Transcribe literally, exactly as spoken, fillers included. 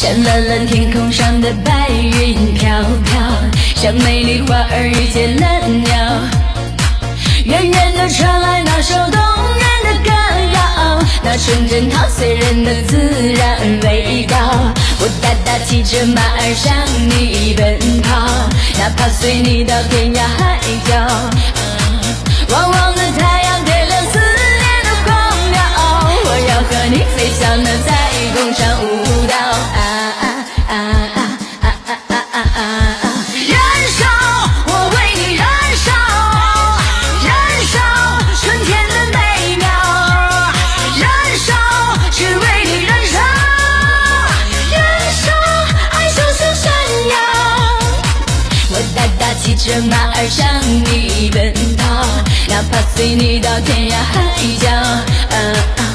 像蓝蓝天空上的白云飘飘，像美丽花儿遇见了鸟。远远的传来那首动人的歌谣，那纯真陶醉人的自然味道。我大大骑着马儿向你奔跑，哪怕随你到天涯海角。旺旺的太阳点亮思念的光苗，我要和你飞翔的在空上舞蹈。啊啊啊啊啊啊啊啊啊！燃烧，我为你燃烧，燃烧春天的美妙，燃烧只为你燃烧，燃烧爱熊熊闪耀。我大大骑着马儿向你奔跑，哪怕随你到天涯海角。啊啊